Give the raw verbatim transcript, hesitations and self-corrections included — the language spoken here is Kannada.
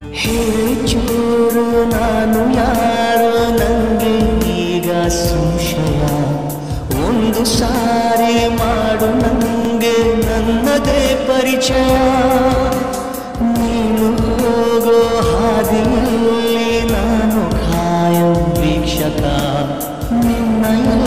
ಹೇಳಿ ಚೂರು ನಾನು ಯಾರು ನಂಗೆ ಈಗ ಸಂಶಯ ಒಂದು ಸಾರಿ ಮಾಡು ನಂಗೆ ನನ್ನದೇ ಪರಿಚಯ ನೀನು ಹೋಗೋ ಹಾದಿಯಲ್ಲಿ ನಾನು ಕಾಯಂ ವೀಕ್ಷಕ ನಿನ್ನ